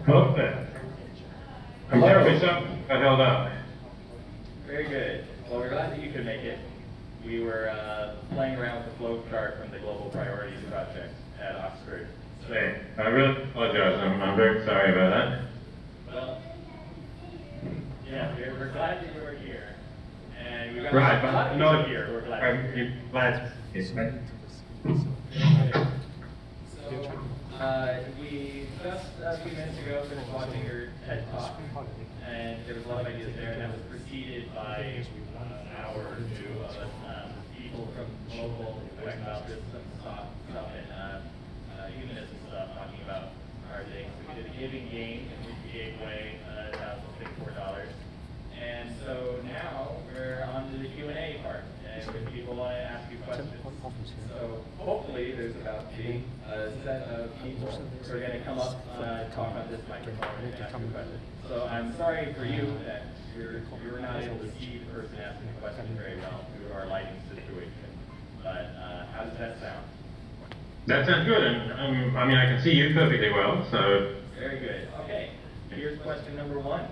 Hello there. I'm terribly sorry I held up. Very good. Well, we're glad that you could make it. We were playing around with the flow chart from the Global Priorities Project at Oxford. So, Hey, I really apologize. I'm very sorry about that. well, yeah, we're glad that you were here. And we've got Right, a lot but of not people here who are glad. you're glad. Yes, right. So, we just a few minutes ago finished watching your TED Talk, and there was a lot of ideas there, and that was preceded by an hour or two of people from local textile systems stuff and humanism stuff talking about our things. We did a giving game, and we gave away $1,054. And so now we're on to the Q&A part, and when people want to ask you questions. So hopefully there's about a set of people who are going to come up, talk on this microphone and ask you questions. So I'm sorry for you that you were not able to see the person asking the question very well due to our lighting situation. But how does that sound? That sounds good, and I mean I can see you perfectly well. So Very good. Okay. Here's question number one.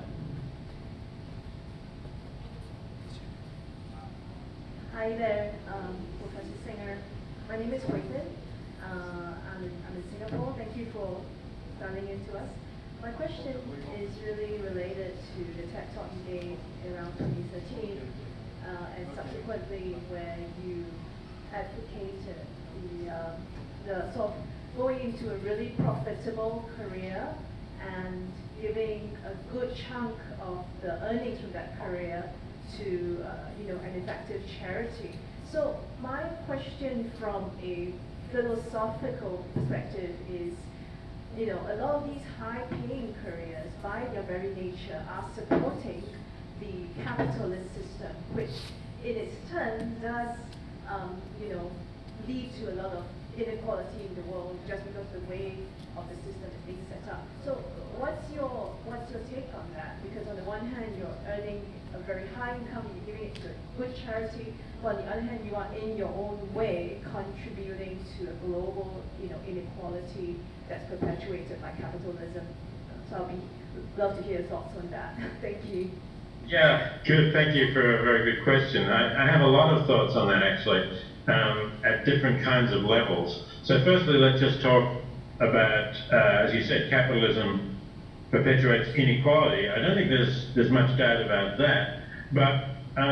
Hi there, Professor Singer. My name is Huitin. I'm in Singapore. Thank you for dialing in to us. My question is really related to the TED Talk you gave around 2013 and subsequently where you advocated the sort of going into a really profitable career and giving a good chunk of the earnings from that career to an effective charity. So my question from a philosophical perspective is, a lot of these high-paying careers, by their very nature, are supporting the capitalist system, which in its turn does, lead to a lot of inequality in the world just because the way of the system is being set up. So what's your take on that? Because on the one hand, you're earning a very high income, you're giving it to a good charity, but on the other hand, you are in your own way contributing to a global, inequality that's perpetuated by capitalism. So love to hear your thoughts on that. Thank you. yeah, good. Thank you for a very good question. I have a lot of thoughts on that actually, at different kinds of levels. So firstly, let's just talk about, as you said, capitalism perpetuates inequality. I don't think there's much doubt about that, but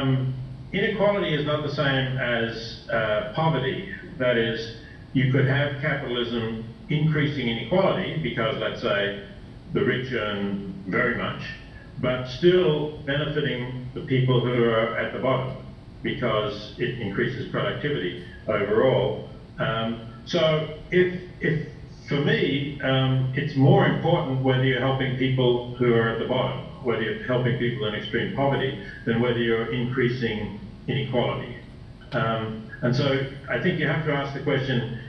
inequality is not the same as poverty. That is, you could have capitalism increasing inequality because, let's say, the rich earn very much, but still benefiting the people who are at the bottom because it increases productivity overall. So if for me, it's more important whether you're helping people who are at the bottom, whether you're helping people in extreme poverty, than whether you're increasing inequality. And so I think you have to ask the question,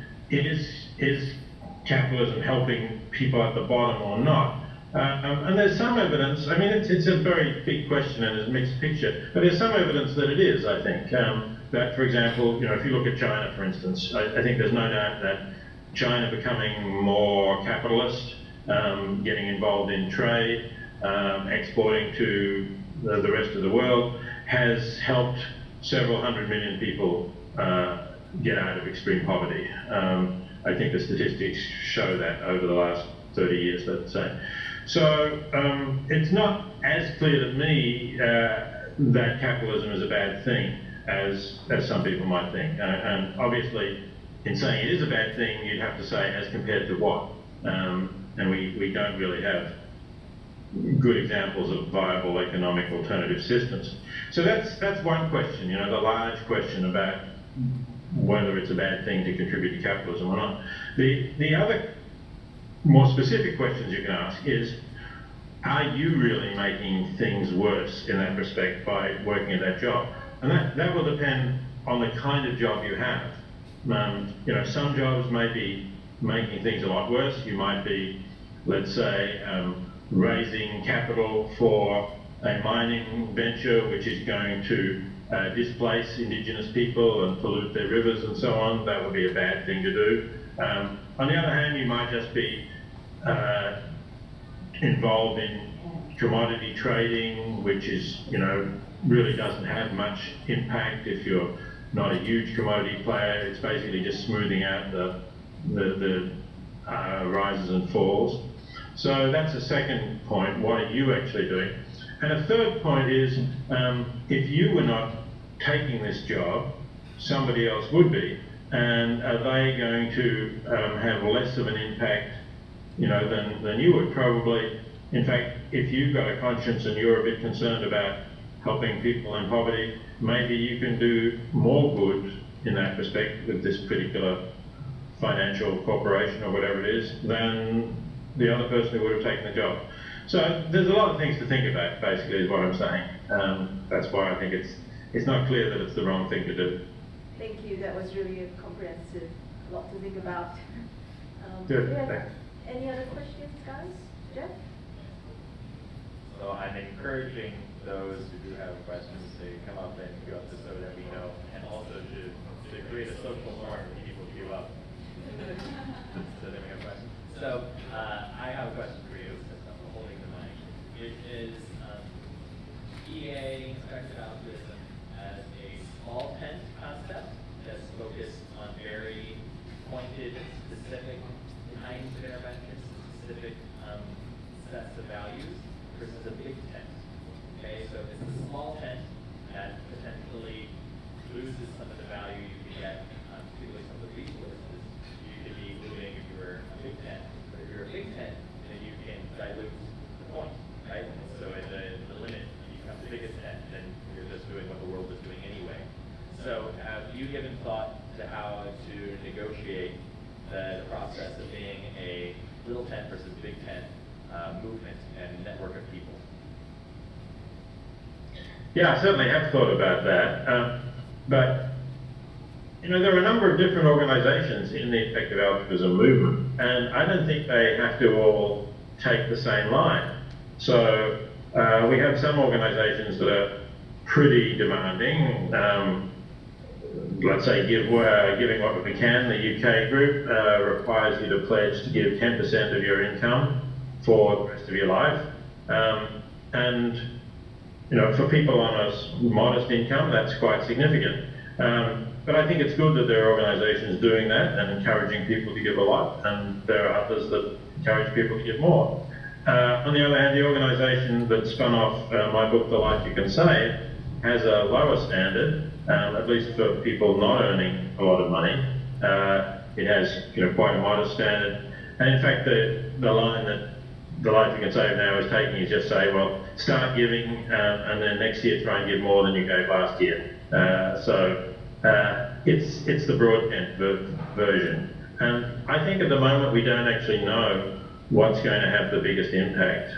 is capitalism helping people at the bottom or not? And there's some evidence, I mean, it's a very big question and it's a mixed picture, but there's some evidence that it is, I think. That, for example, if you look at China, for instance, I think there's no doubt that China becoming more capitalist, getting involved in trade, exporting to the rest of the world, has helped several hundred million people get out of extreme poverty. I think the statistics show that over the last 30 years, let's say. So it's not as clear to me that capitalism is a bad thing as some people might think. And obviously, in saying it is a bad thing, you'd have to say as compared to what? And we don't really have good examples of viable economic alternative systems. So that's one question, the large question about whether it's a bad thing to contribute to capitalism or not. The other more specific questions you can ask is, are you really making things worse in that respect by working at that job? And that will depend on the kind of job you have. Some jobs may be making things a lot worse. You might be, let's say, raising capital for a mining venture which is going to displace indigenous people and pollute their rivers and so on. That would be a bad thing to do. On the other hand, you might just be involved in commodity trading, which is, you know, really doesn't have much impact if you're not a huge commodity player. It's basically just smoothing out the rises and falls. So that's the second point. What are you actually doing? And a third point is, if you were not taking this job, somebody else would be. And are they going to have less of an impact, you know, than you would? Probably. In fact, if you've got a conscience and you're a bit concerned about helping people in poverty, maybe you can do more good in that respect with this particular financial corporation or whatever it is than the other person who would have taken the job. So there's a lot of things to think about, basically, is what I'm saying. That's why I think it's not clear that it's the wrong thing to do. Thank you. That was really a comprehensive, a lot to think about. Good, Yeah. thanks. Any other questions, guys? Jeff? So I'm encouraging those who do have questions to come up and queue up just so that we know, and also to create a social norm for people to queue up. So then we have questions. So I have a question for you, since I'm holding the mic. It is EA expected altruism as a small tent concept that's focused on very pointed, specific kinds of interventions, specific sets of values, versus a big tent. Okay, so if it's a small tent that potentially loses some of the value you can get, particularly some of the resources you could be moving if you were a big tent. But if you're a big tent, then you can dilute the point, right? And so at the limit, you become the biggest tent, then you're just doing what the world is doing anyway. So have you given thought to how to negotiate the process of being a little tent versus big tent movement and network of people? Yeah, I certainly have thought about that. But, you know, there are a number of different organizations in the effective altruism movement, and I don't think they have to all take the same line. So we have some organizations that are pretty demanding. Let's say giving what we can. The UK group requires you to pledge to give 10% of your income for the rest of your life. And, you know, for people on a modest income, that's quite significant. But I think it's good that there are organizations doing that and encouraging people to give a lot, and there are others that encourage people to give more. On the other hand, the organization that spun off my book, The Life You Can Save, has a lower standard, at least for people not earning a lot of money. It has, you know, quite a modest standard. And in fact, the line that The Life You Can Save now is taking is just say, well, start giving, and then next year try and give more than you gave last year. So it's the broad tent version. And I think at the moment we don't actually know what's going to have the biggest impact.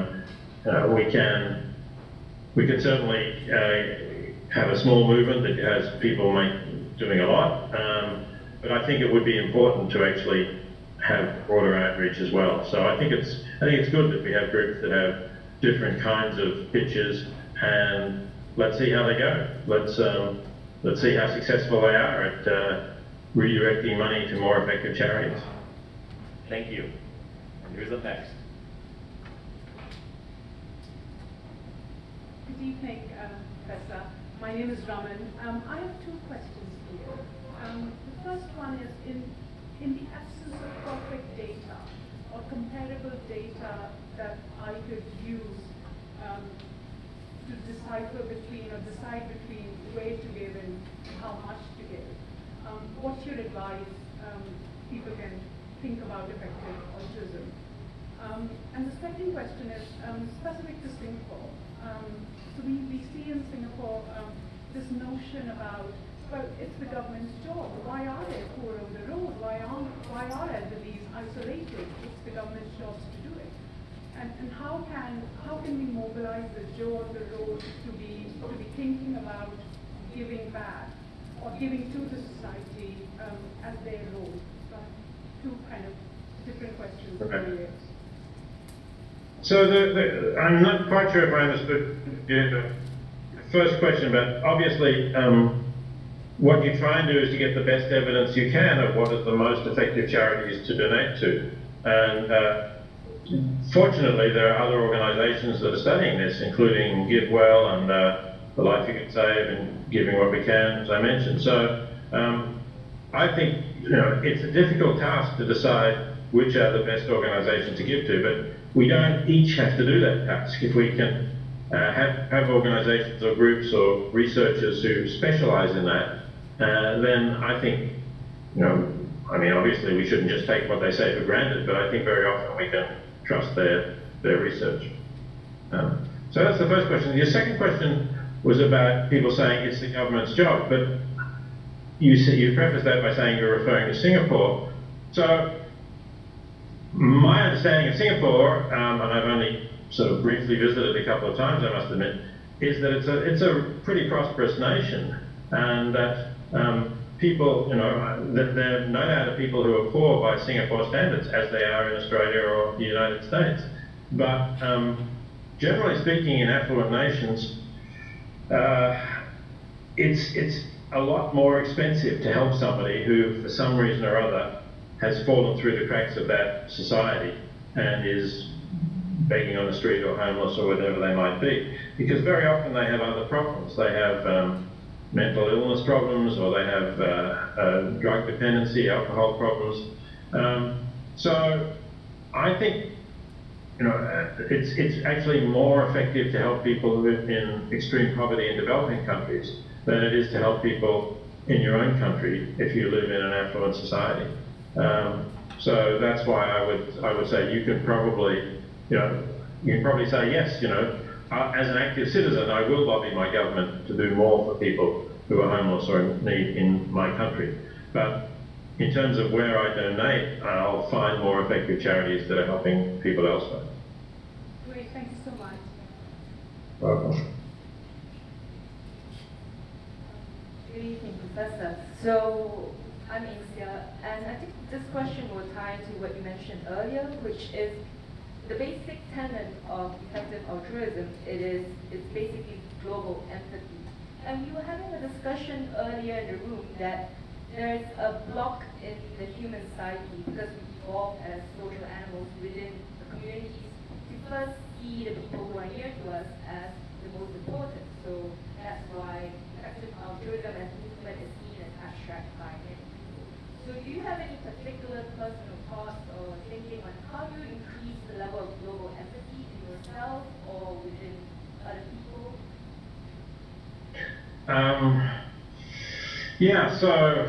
We can certainly have a small movement that has people doing a lot, but I think it would be important to actually have broader outreach as well. So I think it's good that we have groups that have different kinds of pitches, and let's see how they go. Let's see how successful they are at redirecting money to more effective charities. Thank you. And who's up next? Good evening, Professor. My name is Raman. I have two questions for you. The first one is, in the absence of perfect data or comparable data that I could use to decide between where to give and how much to give, what's your advice people can think about effective altruism? And the second question is specific to Singapore. So we see in Singapore this notion about, well, it's the government's job. Why are there poor on the road? Why are elderly isolated? It's the government's job to do it. And how can we mobilize the Joe on the road to be thinking about giving back or giving to the society as their role? So two kind of different questions for you. So I'm not quite sure if I understood the first question, but obviously what you try and do is to get the best evidence you can of what is the most effective charities to donate to. And fortunately, there are other organisations that are studying this, including GiveWell and The Life You Can Save and Giving What We Can, as I mentioned. So I think it's a difficult task to decide which are the best organisations to give to, but we don't each have to do that task. If we can have organisations or groups or researchers who specialise in that, then I think, I mean, obviously we shouldn't just take what they say for granted, but I think very often we can trust their research. So that's the first question. Your second question was about people saying it's the government's job, but you prefaced that by saying you're referring to Singapore. So my understanding of Singapore, and I've only sort of briefly visited a couple of times, I must admit, is that it's a pretty prosperous nation, and that people, that there are no doubt people who are poor by Singapore standards, as they are in Australia or the United States. But generally speaking, in affluent nations, it's a lot more expensive to help somebody who, for some reason or other, has fallen through the cracks of that society and is begging on the street or homeless or whatever they might be. Because very often they have other problems. They have mental illness problems, or they have drug dependency, alcohol problems. So I think it's actually more effective to help people who live in extreme poverty in developing countries than it is to help people in your own country if you live in an affluent society. So that's why I would say you can probably say yes. As an active citizen, I will lobby my government to do more for people who are homeless or in need in my country. But in terms of where I donate, I'll find more effective charities that are helping people elsewhere. Great, thank you so much. Welcome. Good evening, Professor. So I'm Insia, and I think this question will tie into what you mentioned earlier, which is the basic tenet of effective altruism. It's basically global empathy. And we were having a discussion earlier in the room that there's a block in the human psyche because we evolved as social animals within the communities to first see the people who are near to us as the most important. So that's why effective altruism as movement is seen as abstract by many people. So do you have any particular personal thoughts or thinking on how you increase the level of global empathy in yourself or within other people? Yeah, so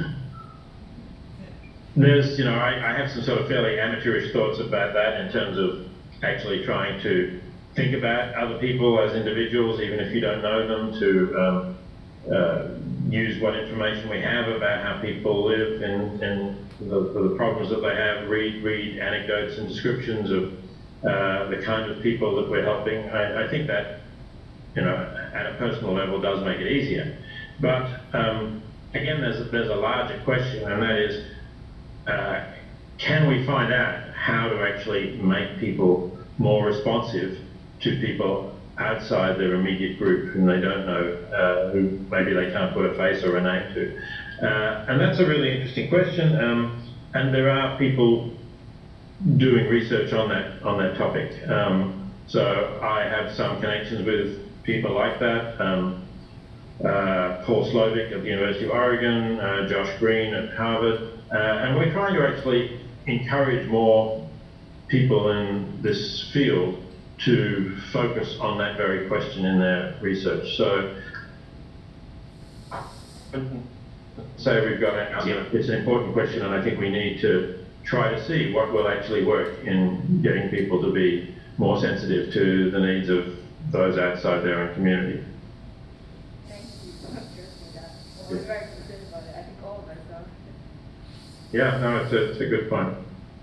there's, I have some sort of fairly amateurish thoughts about that in terms of actually trying to think about other people as individuals, even if you don't know them, to use what information we have about how people live and the problems that they have, read anecdotes and descriptions of the kind of people that we're helping. I think that, at a personal level does make it easier. But again, there's a larger question, and that is, can we find out how to actually make people more responsive to people outside their immediate group whom they don't know, who maybe they can't put a face or a name to? And that's a really interesting question, and there are people doing research on that topic. So I have some connections with people like that. Paul Slovic at the University of Oregon, Josh Green at Harvard, and we're trying to actually encourage more people in this field to focus on that very question in their research. So, say we've got it's an important question, and I think we need to try to see what will actually work in getting people to be more sensitive to the needs of those outside their own community. Thank you for addressing that. I was very concerned about it. I think all of us are. Yeah, no, it's a good point.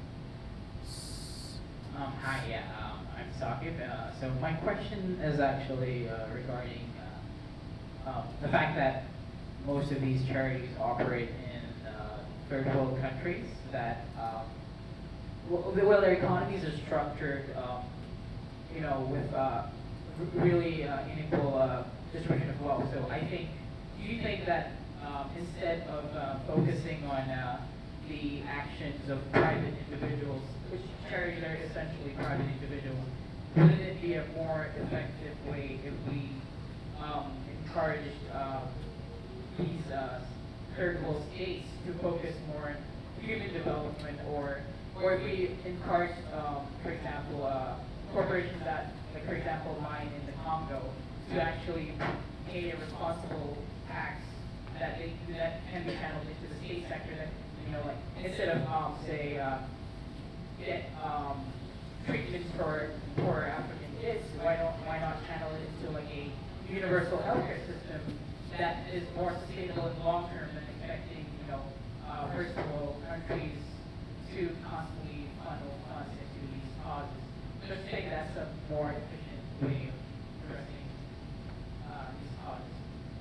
Hi, I'm Saqib. So my question is actually regarding the fact that most of these charities operate in third world countries that, well, their economies are structured, with really unequal distribution of wealth. So do you think that instead of focusing on the actual actions of private individuals, which charities are essentially private individuals, wouldn't it be a more effective way if we encouraged these third world states to focus more on human development, or if we encourage, for example, corporations that, like for example, mine in the Congo, to actually pay a responsible tax that can be channeled into the state sector, that, you know, like instead of say get treatments for African kids, why not channel it into like a universal healthcare system that is more sustainable in the long term than expecting, you know, first world countries to constantly funnel funds into these causes. Just think that's a more efficient way of addressing these causes.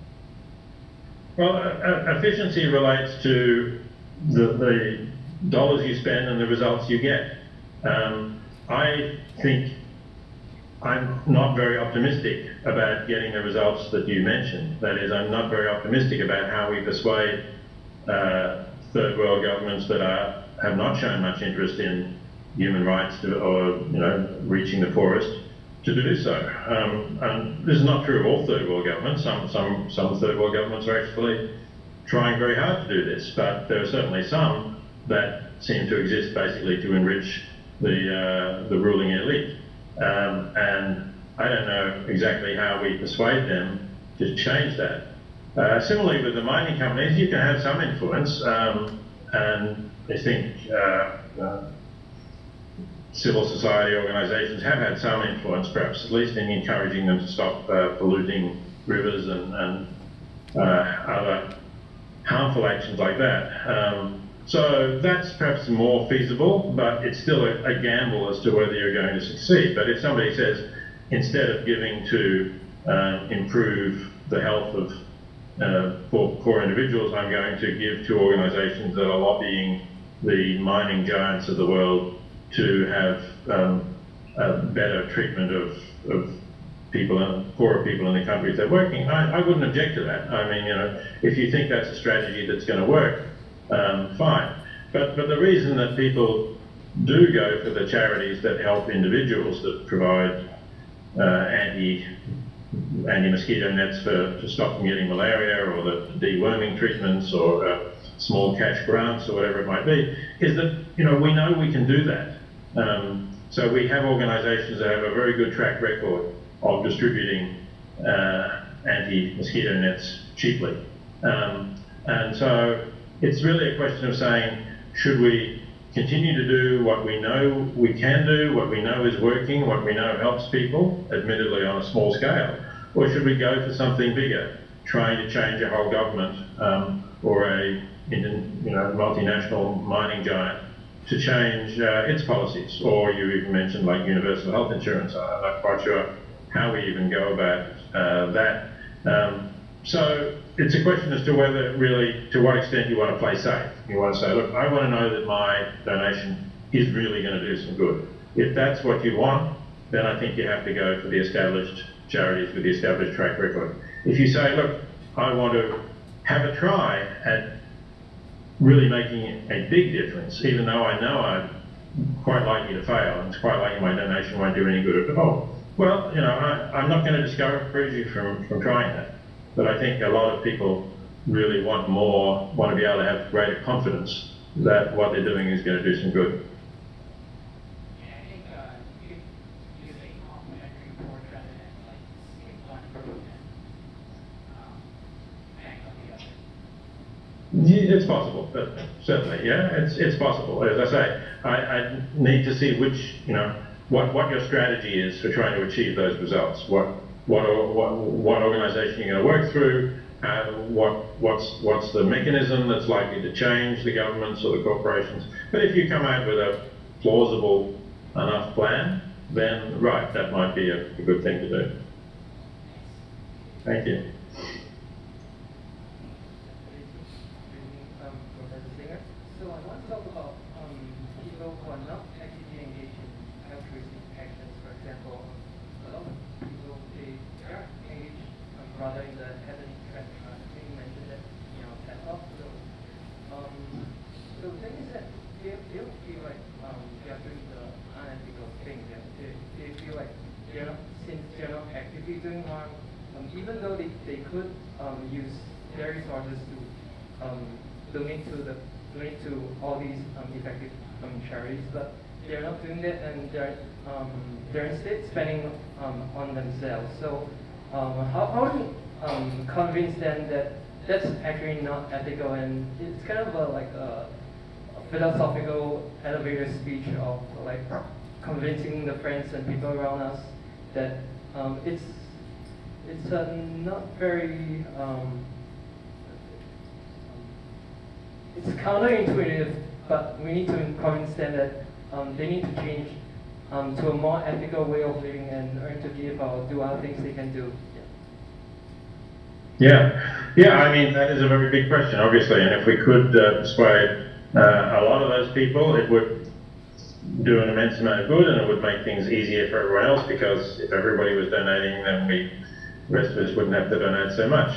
Well, efficiency relates to the dollars you spend and the results you get. I think I'm not very optimistic about getting the results that you mentioned. That is, I'm not very optimistic about how we persuade third world governments that have not shown much interest in human rights or reaching the poorest to do so. And this is not true of all third world governments. Some third world governments are actually trying very hard to do this, but there are certainly some that seem to exist basically to enrich the ruling elite. And I don't know exactly how we persuade them to change that. Similarly with the mining companies, you can have some influence, and I think civil society organisations have had some influence, perhaps at least in encouraging them to stop polluting rivers and other harmful actions like that. So that's perhaps more feasible, but it's still a gamble as to whether you're going to succeed. But if somebody says, instead of giving to improve the health of poor individuals, I'm going to give to organisations that are lobbying the mining giants of the world to have a better treatment of people, poorer people in the countries they're working, I wouldn't object to that. I mean, if you think that's a strategy that's going to work, fine. But the reason that people do go for the charities that help individuals, that provide anti-mosquito nets to stop them getting malaria, or the deworming treatments, or small cash grants, or whatever it might be, is that we know we can do that. So we have organisations that have a very good track record of distributing anti-mosquito nets cheaply. And so it's really a question of saying, should we continue to do what we know we can do, what we know is working, what we know helps people, admittedly on a small scale, or should we go for something bigger, trying to change a whole government or a multinational mining giant to change its policies? Or you even mentioned like universal health insurance. I'm not quite sure how we even go about that. So it's a question as to whether really, to what extent you want to play safe. You want to say, look, I want to know that my donation is really going to do some good. If that's what you want, then I think you have to go for the established charities with the established track record. If you say, look, I want to have a try at really making a big difference, even though I know I'm quite likely to fail, and it's quite likely my donation won't do any good at all. Well, I'm not going to discourage you from trying that. But I think a lot of people really want to be able to have greater confidence that what they're doing is going to do some good. Yeah, I think you could use a complementary approach rather than like skip one group and bank on the other. Yeah, it's possible, but certainly, yeah, it's possible. As I say, I need to see which, what your strategy is for trying to achieve those results. What organisation you're going to work through, what's the mechanism that's likely to change the governments or the corporations. But if you come out with a plausible enough plan, then right, that might be a good thing to do. Thank you. So I want to talk about people who are not actively engaged in altruistic actions. For example, a lot of people, they are engaged rather in the ethnic track. I think you mentioned that, at hospitals. So the thing is that they don't feel like they are doing the unethical thing. They feel like since they're not actively doing harm, even though they could use their resources to donate to all these effective charities, but they're not doing that, and they're instead spending on themselves. So how do you convince them that that's actually not ethical, and it's kind of like a philosophical elevator speech of like convincing the friends and people around us that it's not very it's counterintuitive, but we need to convince them that they need to change to a more ethical way of living and learn to give or do other things they can do. Yeah, I mean, that is a very big question, obviously, and if we could persuade a lot of those people, it would do an immense amount of good, and it would make things easier for everyone else, because if everybody was donating, then the rest of us wouldn't have to donate so much.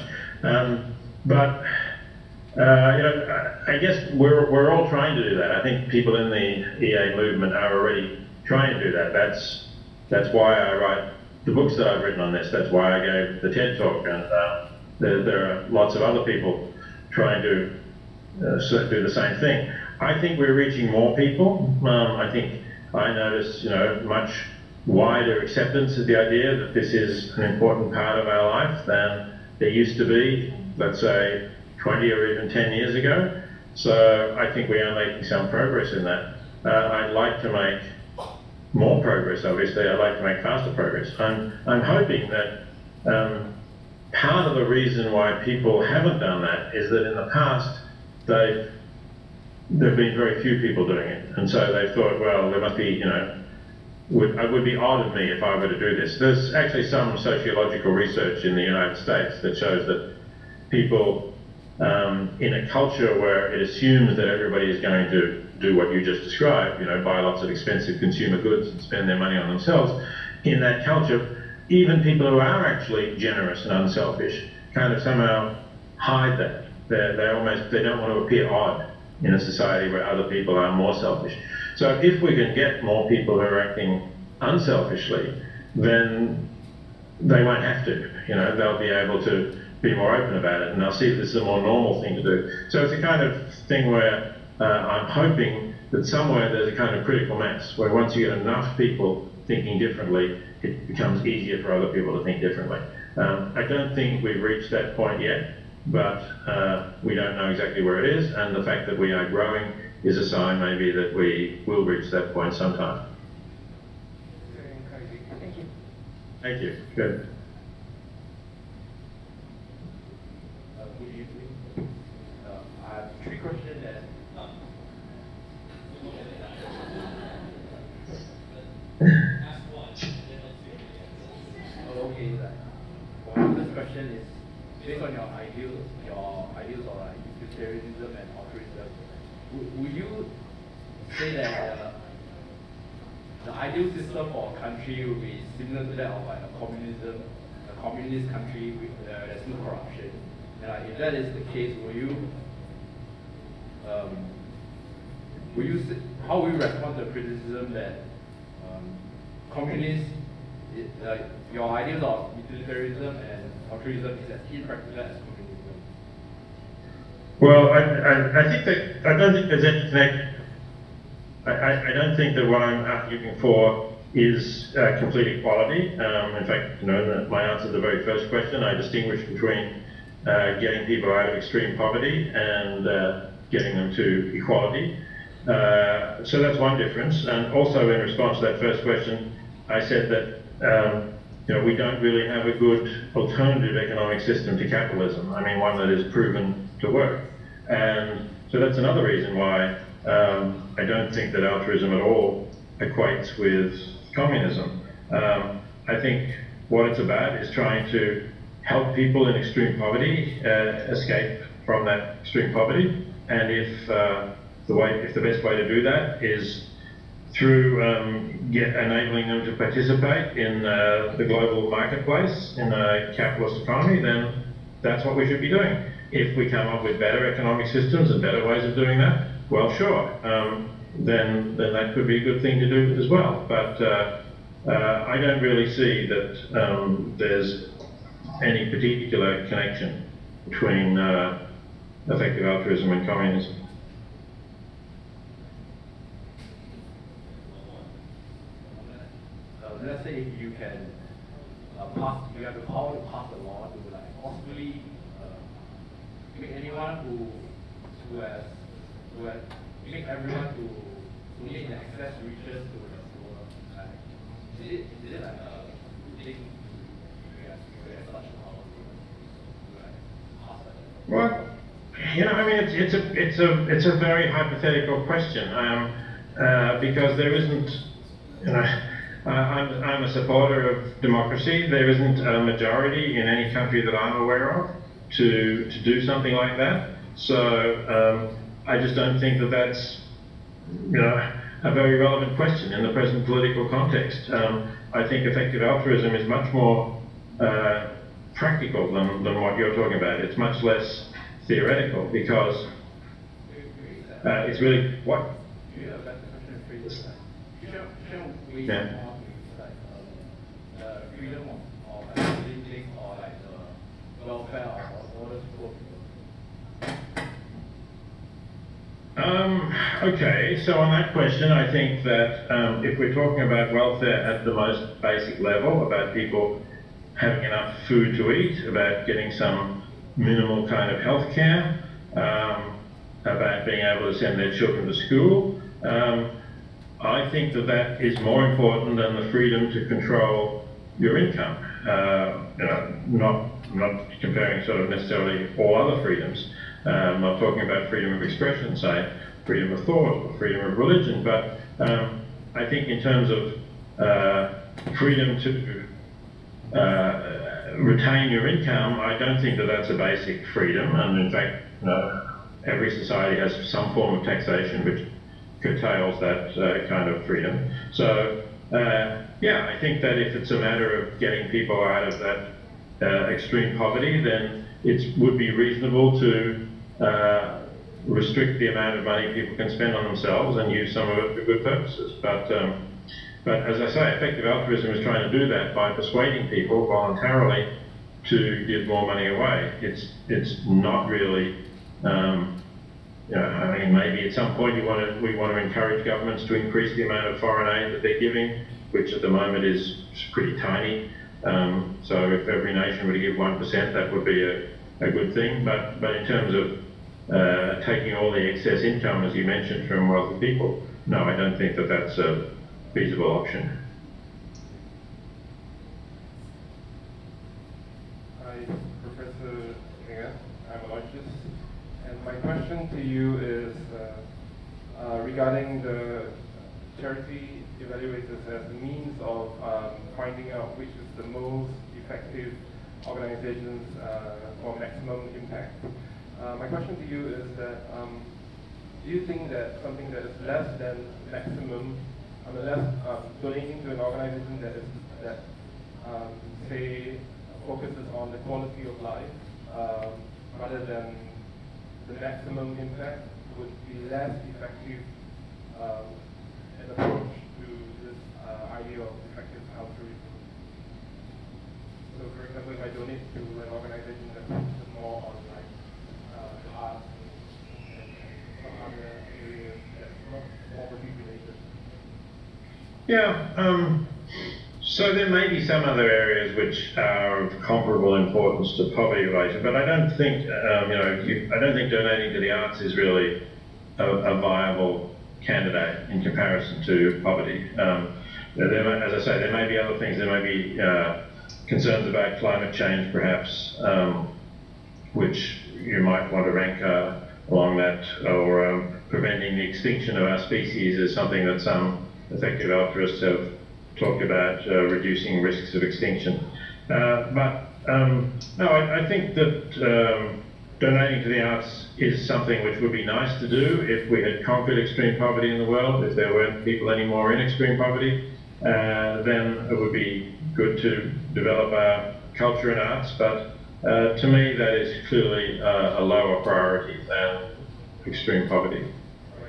I guess we're all trying to do that. I think people in the EA movement are already trying to do that. That's why I write the books that I've written on this. That's why I gave the TED Talk, and there are lots of other people trying to do the same thing. I think we're reaching more people. I think I notice, much wider acceptance of the idea that this is an important part of our life than there used to be, let's say, 20 or even 10 years ago. So I think we are making some progress in that. I'd like to make more progress, obviously. I'd like to make faster progress. I'm hoping that part of the reason why people haven't done that is that in the past there have been very few people doing it, and so they thought, well, there must be, it would be odd of me if I were to do this. There's actually some sociological research in the United States that shows that people in a culture where it assumes that everybody is going to do what you just described, buy lots of expensive consumer goods and spend their money on themselves, in that culture, even people who are actually generous and unselfish kind of somehow hide that. They don't want to appear odd in a society where other people are more selfish. So if we can get more people who are acting unselfishly, then they won't have to. They'll be able to be more open about it, and they'll see this is a more normal thing to do. So it's a kind of thing where I'm hoping that somewhere there's a kind of critical mass, where once you get enough people thinking differently, it becomes easier for other people to think differently. I don't think we've reached that point yet, but we don't know exactly where it is, and the fact that we are growing is a sign maybe that we will reach that point sometime. Very encouraging. Thank you. Thank you. Good. Good evening. I have three questions. Okay. One first question is based on your ideals of like utilitarianism and altruism. Would you say that the ideal system for a country would be similar to that of like a communist country with there's no corruption? And if that is the case, how will you respond to the criticism that communists, your ideas of utilitarianism and altruism is as impractical as communism? Well, I think that I don't think there's any connection. I don't think that what I'm arguing for is complete equality. In fact, my answer to the very first question, I distinguish between getting people out of extreme poverty and getting them to equality. So that's one difference. And also in response to that first question, I said that we don't really have a good alternative economic system to capitalism. I mean, one that is proven to work. And so that's another reason why I don't think that altruism at all equates with communism. I think what it's about is trying to help people in extreme poverty escape from that extreme poverty. And if the best way to do that is through enabling them to participate in the global marketplace in a capitalist economy, then that's what we should be doing. If we come up with better economic systems and better ways of doing that, well, sure, then that could be a good thing to do as well. But I don't really see that there's any particular connection between effective altruism and communism. Let's say if you can you have the power to pass a law to like possibly make anyone who has make everyone to gain access riches to the poor. Like, is it like a thing you have such power to like pass it? Well, you know, I mean, it's a very hypothetical question because there isn't, you know. I'm a supporter of democracy. There isn't a majority in any country that I'm aware of to do something like that. So I just don't think that that's, you know, a very relevant question in the present political context. I think effective altruism is much more practical than what you're talking about. It's much less theoretical because it's really what. Yeah. Freedom or like living or like the welfare of all those people? Okay, so on that question, I think that if we're talking about welfare at the most basic level, about people having enough food to eat, about getting some minimal kind of health care, about being able to send their children to school, I think that that is more important than the freedom to control your income. You know, not comparing sort of necessarily all other freedoms. I'm not talking about freedom of expression, say freedom of thought or freedom of religion, but I think in terms of freedom to retain your income, I don't think that that's a basic freedom. And in fact, every society has some form of taxation which curtails that kind of freedom. So yeah, I think that if it's a matter of getting people out of that extreme poverty, then it would be reasonable to restrict the amount of money people can spend on themselves and use some of it for good purposes. But as I say, effective altruism is trying to do that by persuading people voluntarily to give more money away. It's not really. You know, I mean, maybe at some point we want to encourage governments to increase the amount of foreign aid that they're giving, which at the moment is pretty tiny. So if every nation were to give 1%, that would be a good thing. But in terms of taking all the excess income, as you mentioned, from wealthy people, no, I don't think that that's a feasible option. Hi, Professor Inga. I'm Aloysius. And my question to you is regarding the charity evaluators as a means of finding out which is the most effective organizations for maximum impact. My question to you is that do you think that something that is less than maximum, unless donating to an organization that say focuses on the quality of life rather than the maximum impact, would be less effective an approach to this idea of effective altruism? So, for example, if I donate to an organization that focuses more on like the arts and some other areas that's not poverty related. Yeah. So there may be some other areas which are of comparable importance to poverty related, but I don't think, I don't think donating to the arts is really a viable candidate in comparison to poverty. As I say, there may be other things. There may be concerns about climate change, perhaps, which you might want to rank along that, or preventing the extinction of our species is something that some effective altruists have talked about, reducing risks of extinction. No, I think that donating to the arts is something which would be nice to do if we had conquered extreme poverty in the world. If there weren't people anymore in extreme poverty, then it would be good to develop our culture and arts. But to me, that is clearly a lower priority than extreme poverty.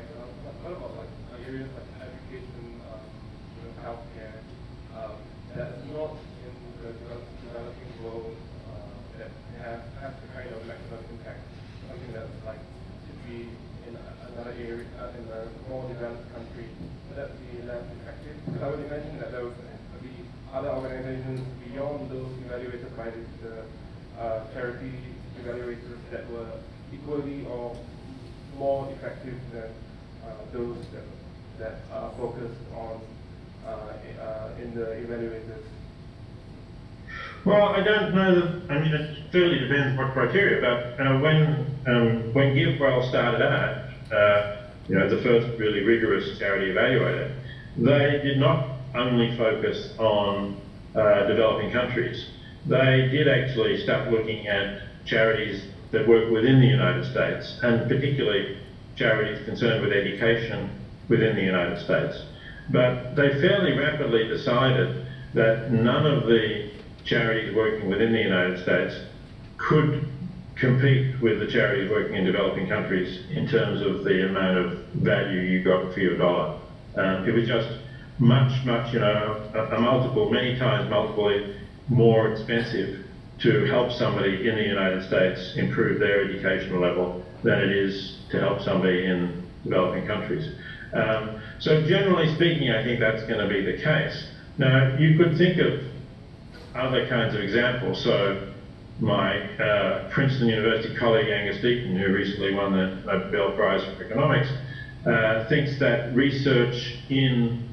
areas like education, healthcare, that's not in the developing world that have the kind of maximum impact. Something that's like should be in another area, in a more developed country, would that be less effective? Because I would imagine that there would be other organizations beyond those evaluated by the charity evaluators that were equally or more effective than those that are focused on in the evaluators. Well, I don't know that, I mean, it clearly depends what criteria, but when GiveWell started out, the first really rigorous charity evaluator, they did not only focus on developing countries. They did actually start looking at charities that work within the United States, and particularly charities concerned with education within the United States. But they fairly rapidly decided that none of the charities working within the United States could compete with the charities working in developing countries in terms of the amount of value you got for your dollar. It was just much, many times multiply more expensive to help somebody in the United States improve their educational level than it is to help somebody in developing countries. So generally speaking, I think that's going to be the case. Now, you could think of other kinds of examples. So my Princeton University colleague Angus Deaton, who recently won the Nobel Prize for Economics, thinks that research in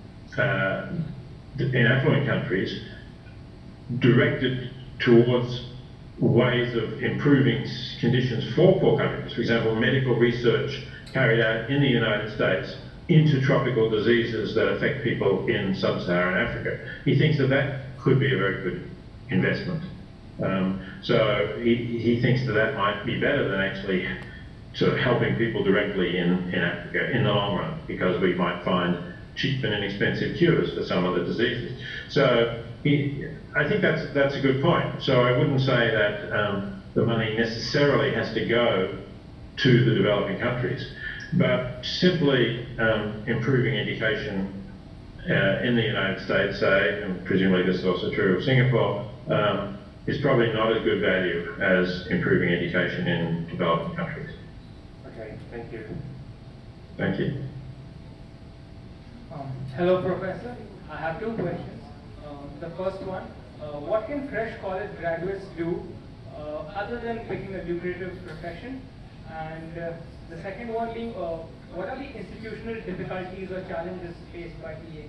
affluent countries directed towards ways of improving conditions for poor countries, for example, medical research carried out in the United States into tropical diseases that affect people in sub-Saharan Africa. He thinks that that could be a very good investment. So he thinks that that might be better than actually sort of helping people directly in Africa in the long run, because we might find cheap and inexpensive cures for some of the diseases. So I think that's a good point. So I wouldn't say that the money necessarily has to go to the developing countries, but simply improving education in the United States, say, and presumably this is also true of Singapore, is probably not as good value as improving education in developing countries. Okay, thank you. Thank you. Hello, Professor. I have two questions. The first one, what can fresh college graduates do other than picking a lucrative profession? And the second one being, what are the institutional difficulties or challenges faced by EA?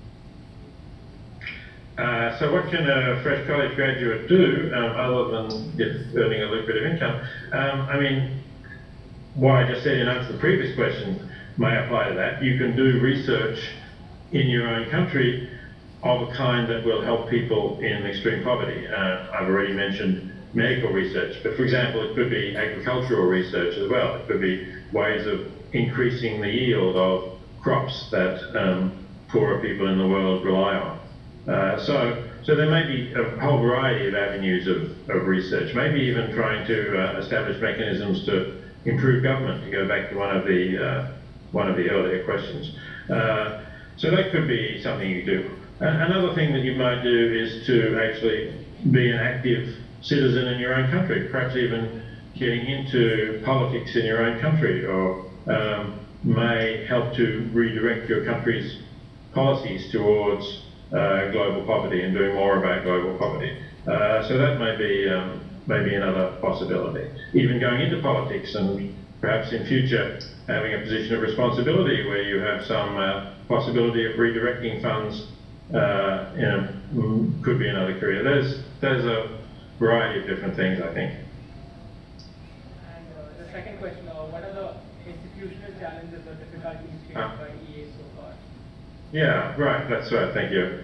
So what can a fresh college graduate do other than earning a lucrative income? I mean, what I just said in answer to the previous question may apply to that. You can do research in your own country of a kind that will help people in extreme poverty. I've already mentioned medical research, but for example, it could be agricultural research as well. It could be ways of increasing the yield of crops that poorer people in the world rely on. So there may be a whole variety of avenues of research, maybe even trying to establish mechanisms to improve government, to go back to one of the earlier questions. So that could be something you do. Another thing that you might do is to actually be an active citizen in your own country, perhaps even getting into politics in your own country, or may help to redirect your country's policies towards global poverty and doing more about global poverty. So that may be another possibility. Even going into politics and perhaps in future having a position of responsibility where you have some possibility of redirecting funds could be another career. There's a variety of different things, I think. And the second question, what are the institutional challenges or difficulties faced by EA so far? Yeah, right, that's right, thank you.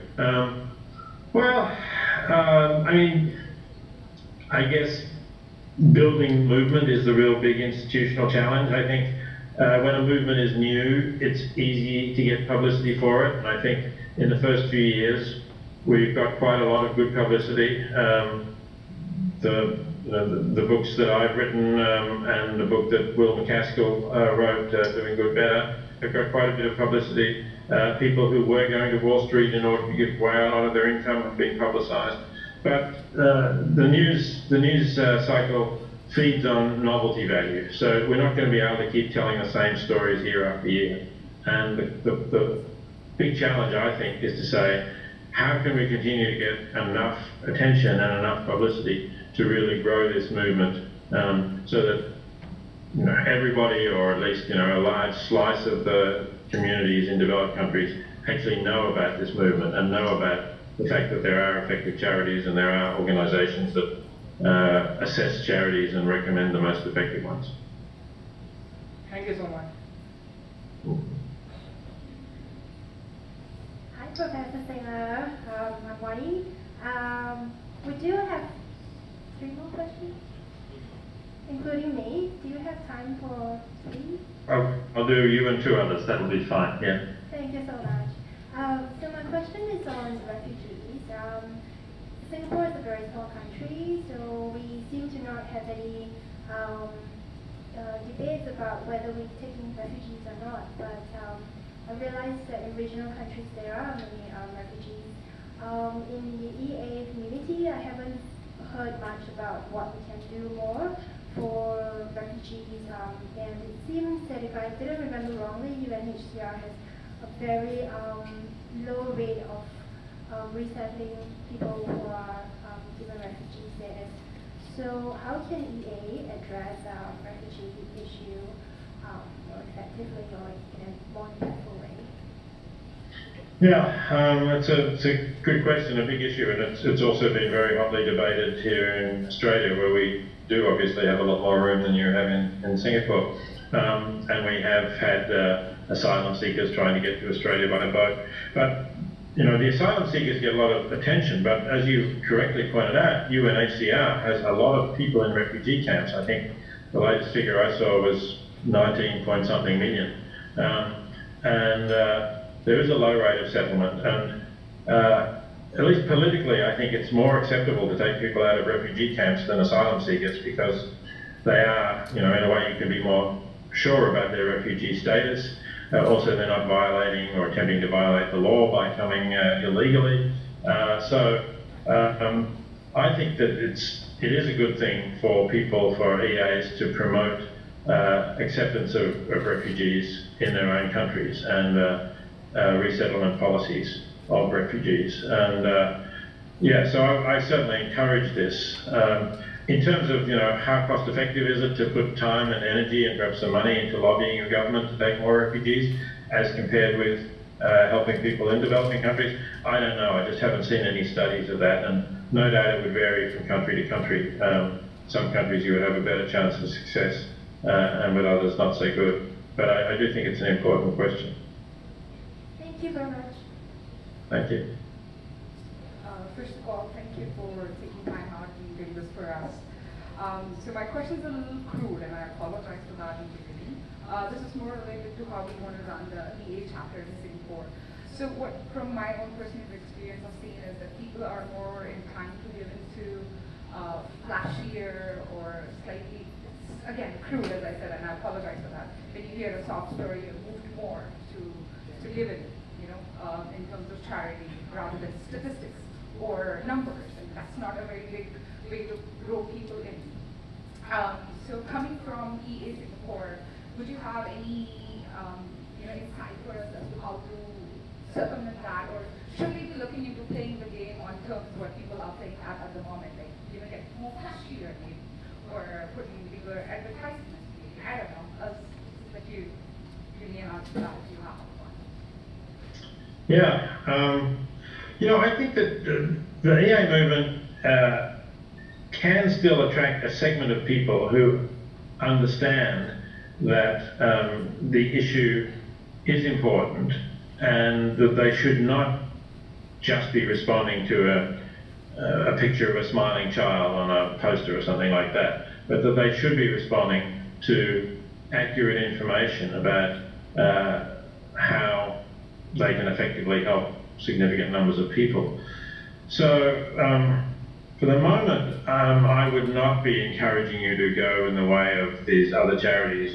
I mean, I guess building movement is the real big institutional challenge. I think when a movement is new, it's easy to get publicity for it, and I think in the first few years, we've got quite a lot of good publicity. The books that I've written and the book that Will MacAskill wrote, Doing Good Better, have got quite a bit of publicity. People who were going to Wall Street in order to give away a lot of their income have been publicised. But the news cycle feeds on novelty value. So we're not going to be able to keep telling the same stories year after year. And the big challenge, I think, is to say, how can we continue to get enough attention and enough publicity to really grow this movement so that everybody, or at least a large slice of the communities in developed countries actually know about this movement and know about the fact that there are effective charities and there are organisations that assess charities and recommend the most effective ones. Thank you so much. Hi, Professor Singer. I'm Wani. We do have 3 more questions, including me. Do you have time for 3? I'll do you and 2 others. That'll be fine. Yeah. Thank you so much. So my question is on refugees. Singapore is a very small country, so we seem to not have any debates about whether we're taking refugees or not. But I realize that in regional countries there are many refugees. In the EA community, I haven't heard much about what we can do more for refugees, and it seems that if I didn't remember wrongly, UNHCR has a very low rate of resettling people who are given refugee status. So how can EA address refugee issue more effectively or in a more impactful way? Yeah, it's a good question, a big issue, and it's also been very hotly debated here in Australia, where we do obviously have a lot more room than you have in Singapore. And we have had asylum seekers trying to get to Australia by boat. But the asylum seekers get a lot of attention, but as you correctly pointed out, UNHCR has a lot of people in refugee camps. I think the latest figure I saw was 19-point-something million. And there is a low rate of settlement. And at least politically, I think it's more acceptable to take people out of refugee camps than asylum seekers, because they are, in a way you can be more sure about their refugee status. Also, they're not violating or attempting to violate the law by coming illegally. So I think that it is a good thing for EAs to promote acceptance of refugees in their own countries and resettlement policies of refugees. And yeah, so I certainly encourage this. In terms of how cost effective is it to put time and energy and perhaps some money into lobbying your government to take more refugees as compared with helping people in developing countries, I don't know. I just haven't seen any studies of that, and no doubt it would vary from country to country. Some countries you would have a better chance of success and with others not so good. But I do think it's an important question. Thank you very much. Thank you. First of all, thank you for taking time out and doing this for us. So my question is a little crude, and I apologize for that in the beginning. This is more related to how we want to run the EA chapter in Singapore. So what, from my own personal experience, I've seen is that people are more inclined to give into flashier or slightly, again, crude, as I said, and I apologize for that. When you hear a sob story, you're moved more to give it, in terms of charity rather than statistics or numbers, and that's not a very big way to grow people in. So coming from EA Singapore, would you have any insight for us as to how to circumvent that, or should we be looking into playing the game on terms of what people are playing at the moment, like get more flashier maybe, or putting bigger advertisements? I don't know. But you give me an answer to that if you have one. Yeah, I think that the EA movement can still attract a segment of people who understand that the issue is important and that they should not just be responding to a picture of a smiling child on a poster or something like that, but that they should be responding to accurate information about how they can effectively help significant numbers of people. So for the moment, I would not be encouraging you to go in the way of these other charities and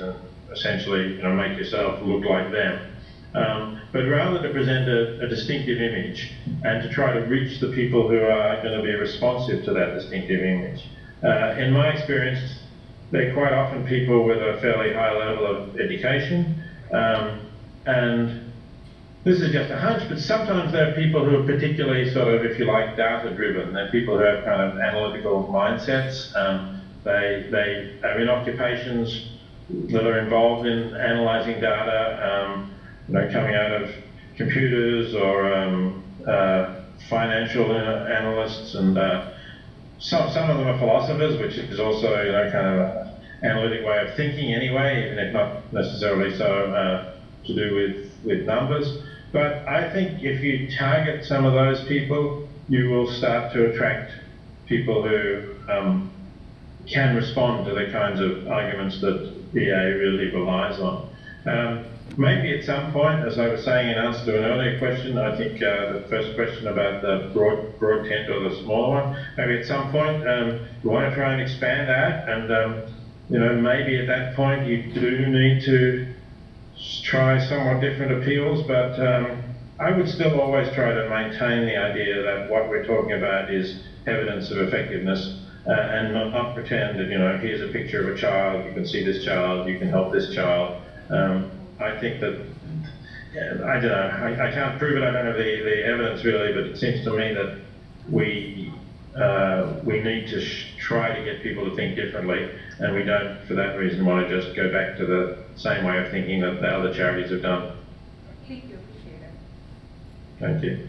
essentially, make yourself look like them. But rather to present a distinctive image and to try to reach the people who are going to be responsive to that distinctive image. In my experience, they're quite often people with a fairly high level of education, and this is just a hunch, but sometimes there are people who are particularly sort of, if you like, data-driven. They're people who have kind of analytical mindsets. They are in occupations that are involved in analysing data, coming out of computers or financial analysts, and some of them are philosophers, which is also kind of an analytic way of thinking anyway, even if not necessarily so to do with numbers. But I think if you target some of those people, you will start to attract people who can respond to the kinds of arguments that EA really relies on. Maybe at some point, as I was saying in answer to an earlier question, I think the first question about the broad tent or the smaller one, maybe at some point you want to try and expand that, and maybe at that point you do need to try somewhat different appeals, but I would still always try to maintain the idea that what we're talking about is evidence of effectiveness, and not pretend that, here's a picture of a child, you can see this child, you can help this child. I think that, I don't know, I can't prove it, I don't have the evidence really, but it seems to me that we need to try to get people to think differently, and we don't, for that reason, want to just go back to the same way of thinking that the other charities have done. Thank you, appreciate it. Thank you.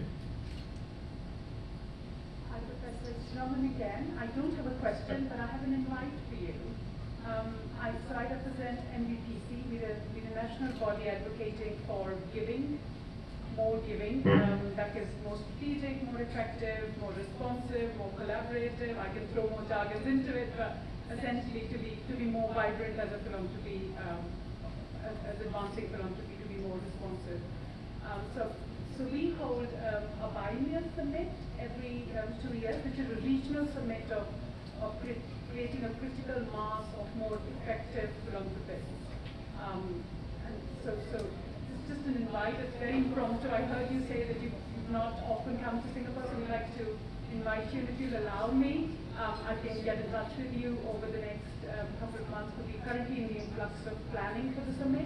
Hi, Professor. It's Norman again. I don't have a question, but I have an invite for you. I represent NVPC, with a national body advocating for giving, more giving, that is more strategic, more effective, more responsive, more collaborative. I can throw more targets into it, but essentially to be more vibrant as a philanthropy, as advancing philanthropy, to be more responsive. So we hold a biennial summit every 2 years, which is a regional summit of creating a critical mass of more effective philanthropists. And so it's just an invite. It's very impromptu. I heard you say that you've not often come to Singapore, so we'd like to invite you, and if you'll allow me, I can get in touch with you over the next couple of months. We're currently in the influx of planning for the summit.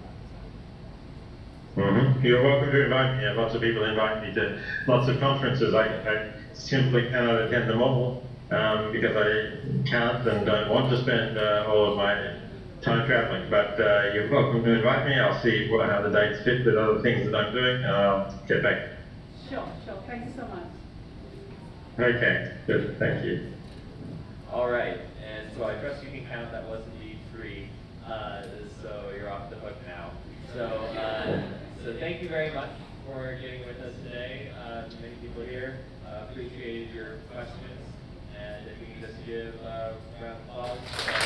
You're welcome to invite me. Lots of people invite me to lots of conferences. I simply cannot attend them all because I can't and don't want to spend all of my time traveling. But you're welcome to invite me. I'll see how the dates fit with other things that I'm doing, and I'll get back. Sure. Thank you so much. Okay, good. Thank you. All right, and so I trust you can count that was indeed free, so you're off the hook now. So thank you very much for getting with us today. Many people here appreciated your questions, and if you can just give a round of applause.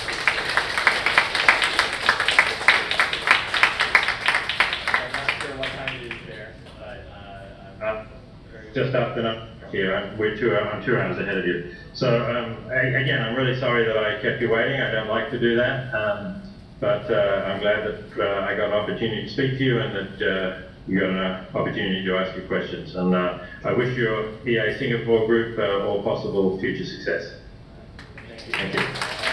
I'm not sure what time it is there, but I'm just after enough here. I'm 2 hours ahead of you. So again, I'm really sorry that I kept you waiting. I don't like to do that. But I'm glad that I got an opportunity to speak to you, and that you got an opportunity to ask your questions. And I wish your EA Singapore group all possible future success. Thank you.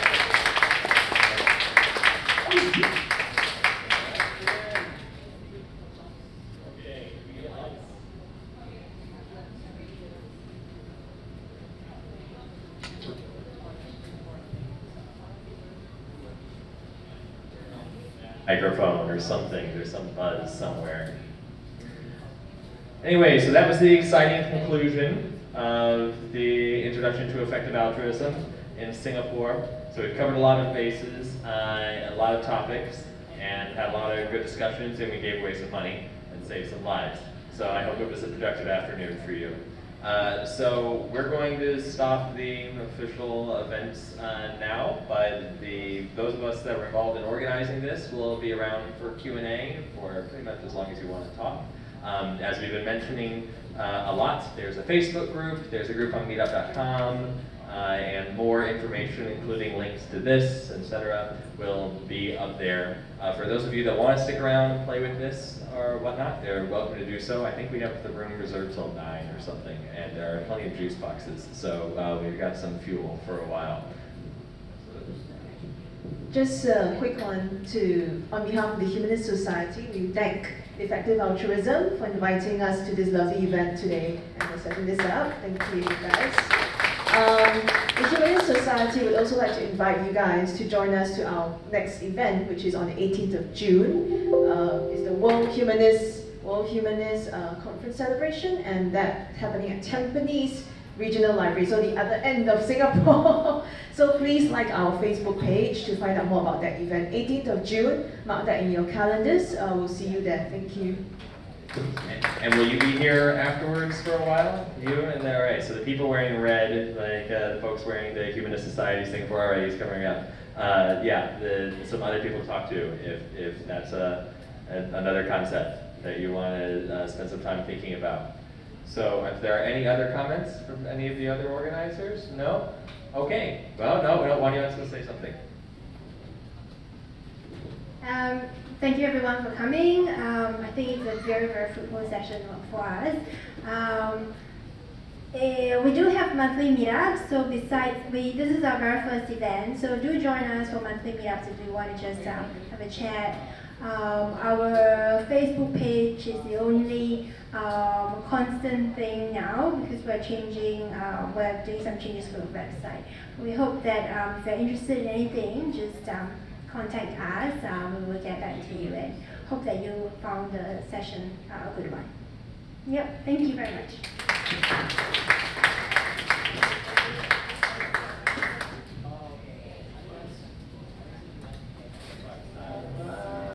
Microphone or something, there's some buzz somewhere. Anyway, so that was the exciting conclusion of the Introduction to Effective Altruism in Singapore. So we've covered a lot of bases, a lot of topics, and had a lot of good discussions, and we gave away some money and saved some lives. So I hope it was a productive afternoon for you. So we're going to stop the official events now, but those of us that were involved in organizing this will be around for Q&A for pretty much as long as you want to talk. As we've been mentioning a lot, there's a Facebook group, there's a group on meetup.com, and more information, including links to this, etc., will be up there. For those of you that want to stick around and play with this or whatnot, they're welcome to do so. I think we have the room reserved till 9 or something, and there are plenty of juice boxes, so we've got some fuel for a while. Just a quick one on behalf of the Humanist Society, we thank Effective Altruism for inviting us to this lovely event today and for setting this up. Thank you, guys. The Humanist Society would also like to invite you guys to join us to our next event, which is on the 18th of June. It's the World Humanist Conference Celebration, and that's happening at Tampines Regional Library, so the other end of Singapore. So please like our Facebook page to find out more about that event. 18th of June, mark that in your calendars. We'll see you there. Thank you. And will you be here afterwards for a while? You and all right. So the people wearing red, like the folks wearing the Humanist Society Singapore, all right, he's coming up. Yeah, some other people to talk to if that's another concept that you want to spend some time thinking about. So if there are any other comments from any of the other organizers? No? Okay. Well, no, we don't want you to say something. Thank you everyone for coming. I think it's a very, very fruitful session for us. We do have monthly meetups, so this is our very first event, so do join us for monthly meetups if you want to just have a chat. Our Facebook page is the only constant thing now because we're doing some changes for the website. We hope that if you're interested in anything, just contact us. We will get back to you and hope that you found the session a good one. Yep, thank you very much.